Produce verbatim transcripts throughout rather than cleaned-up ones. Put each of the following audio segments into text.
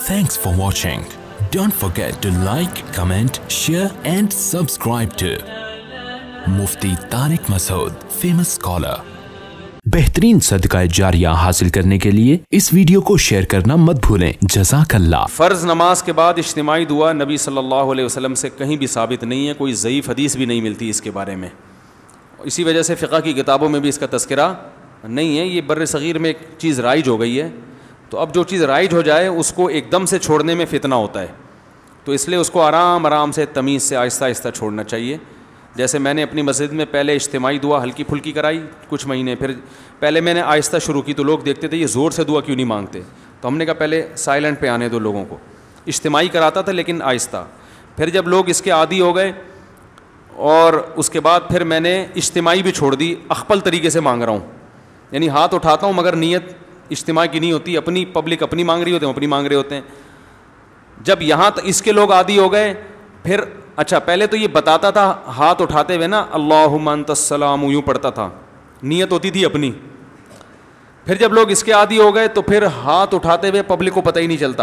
Thanks for watching. Don't forget to like, comment, share and subscribe to Mufti Tariq Masood, famous scholar. बेहतरीन सदका जारिया हासिल करने के लिए इस वीडियो को शेयर करना मत भूलें। जज़ाकल्लाह। फ़र्ज़ नमाज के बाद इज्तिमाई दुआ नबी सल्लल्लाहु अलैहि वसल्लम से कहीं भी साबित नहीं है, कोई ज़ईफ़ हदीस भी नहीं मिलती इसके बारे में। इसी वजह से फ़िक़्ह की किताबों में भी इसका तज़किरा नहीं है। ये बर्र सग़ीर में एक चीज़ राइज हो गई है, तो अब जो चीज़ राइज हो जाए उसको एकदम से छोड़ने में फ़ितना होता है, तो इसलिए उसको आराम आराम से तमीज़ से आहिस्ता आहिस्ता छोड़ना चाहिए। जैसे मैंने अपनी मस्जिद में पहले इज्तिमाई दुआ हल्की फुल्की कराई कुछ महीने, फिर पहले मैंने आहिस्ता शुरू की तो लोग देखते थे ये ज़ोर से दुआ क्यों नहीं मांगते, तो हमने कहा पहले साइलेंट पे आने दो लोगों को। इज्तिमाई कराता था लेकिन आहिस्ता। फिर जब लोग इसके आदी हो गए और उसके बाद फिर मैंने इज्तिमाई भी छोड़ दी, अख़पल तरीके से मांग रहा हूँ, यानी हाथ उठाता हूँ मगर नीयत इज्तिमाई की नहीं होती, अपनी पब्लिक अपनी मांग रही होते हैं, अपनी मांग रहे होते हैं। जब यहाँ तक इसके लोग आदी हो गए, फिर अच्छा पहले तो ये बताता था हाथ उठाते हुए ना अल्लाहुम्मा अंतस्सलाम यूँ पढ़ता था, नीयत होती थी अपनी। फिर जब लोग इसके आदी हो गए तो फिर हाथ उठाते हुए पब्लिक को पता ही नहीं चलता,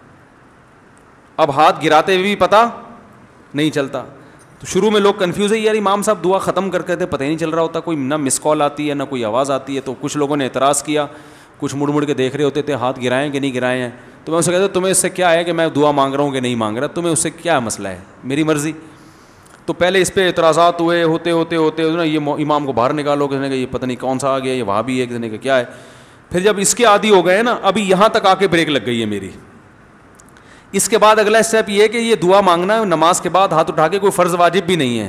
अब हाथ गिराते हुए भी पता नहीं चलता। तो शुरू में लोग कन्फ्यूज़ है, यार इमाम साहब दुआ ख़त्म करके थे पता ही नहीं चल रहा होता, कोई ना मिस कॉल आती है ना कोई आवाज़ आती है। तो कुछ लोगों ने एतराज़ किया, कुछ मुड़ मुड़ के देख रहे होते थे हाथ गिराएं कि नहीं गिराए हैं। तो मैं उससे कहता तुम्हें इससे क्या है कि मैं दुआ मांग रहा हूँ कि नहीं मांग रहा, तुम्हें उससे क्या मसला है, मेरी मर्ज़ी। तो पहले इस पर एतराज़ात हुए, होते होते होते ना ये इमाम को बाहर निकालो, किसी ने कहा ये पता नहीं कौन सा आ गया, ये वहाँ भी है, किसी ने कहा क्या है। फिर जब इसके आदी हो गए ना, अभी यहाँ तक आके ब्रेक लग गई है मेरी। इसके बाद अगला स्टेप ये है कि ये दुआ मांगना नमाज के बाद हाथ उठा के कोई फ़र्ज़ वाजिब भी नहीं है,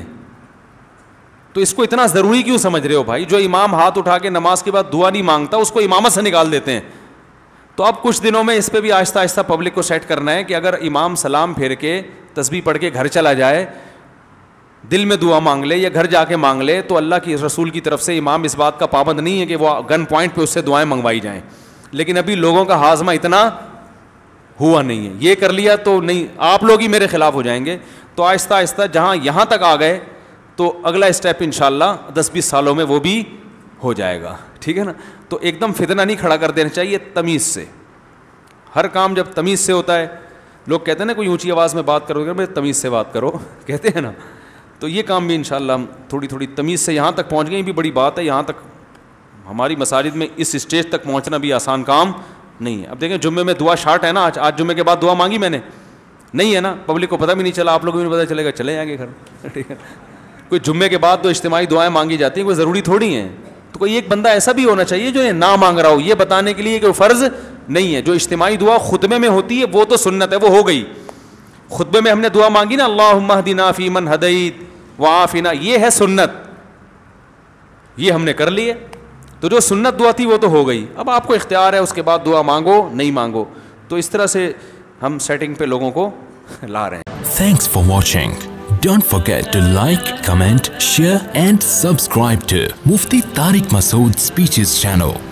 तो इसको इतना ज़रूरी क्यों समझ रहे हो भाई। जो इमाम हाथ उठा के नमाज के बाद दुआ नहीं मांगता उसको इमामत से निकाल देते हैं। तो अब कुछ दिनों में इस पर भी आहिस्ता आहिस्ता पब्लिक को सेट करना है कि अगर इमाम सलाम फेर के तस्बीह पढ़ के घर चला जाए, दिल में दुआ मांग ले या घर जाके मांग ले, तो अल्लाह की रसूल की तरफ से इमाम इस बात का पाबंद नहीं है कि वो गन पॉइंट पे उससे दुआएं मंगवाई जाएं। लेकिन अभी लोगों का हाजमा इतना हुआ नहीं है, ये कर लिया तो नहीं, आप लोग ही मेरे खिलाफ हो जाएंगे। तो आहिस्ता आहिस्ता जहाँ यहाँ तक आ गए तो अगला स्टेप इंशाअल्लाह दस बीस सालों में वो भी हो जाएगा, ठीक है ना। तो एकदम फितना नहीं खड़ा कर देना चाहिए, तमीज़ से हर काम जब तमीज़ से होता है। लोग कहते हैं ना कोई ऊंची आवाज़ में बात करोगे भाई तमीज़ से बात करो, कहते हैं ना, तो ये काम भी इंशाअल्लाह हम थोड़ी थोड़ी तमीज़ से यहाँ तक पहुँच गए, भी बड़ी बात है। यहाँ तक हमारी मसाजिद में इस स्टेज तक पहुँचना भी आसान काम नहीं है। अब देखें जुम्मे में दुआ शार्ट है ना, आज आज जुम्मे के बाद दुआ मांगी मैंने नहीं है ना, पब्लिक को पता भी नहीं चला, आप लोगों को भी नहीं पता चलेगा, चले जाएंगे घर, ठीक है। कोई जुम्मे के बाद तो इज्तिमाई दुआएं मांगी जाती हैं, कोई ज़रूरी थोड़ी हैं। तो कोई एक बंदा ऐसा भी होना चाहिए जो ये ना मांग रहा हो, ये बताने के लिए कि वो फ़र्ज़ नहीं है। जो इज्तिमाई दुआ खुतबे में होती है वो तो सुन्नत है, वो हो गई। खुतबे में हमने दुआ मांगी ना अल्लाहुम्मा हदिना फ़ीमन हदैत व आफ़िना, ये है सुन्नत, ये हमने कर लिए। तो जो सुन्नत दुआ थी वो तो हो गई, अब आपको इख्तियार है उसके बाद दुआ मांगो नहीं मांगो। तो इस तरह से हम सेटिंग पे लोगों को ला रहे हैं। Thanks for watching. Don't forget to like, comment, share and subscribe to Mufti Tariq Masood Speeches channel.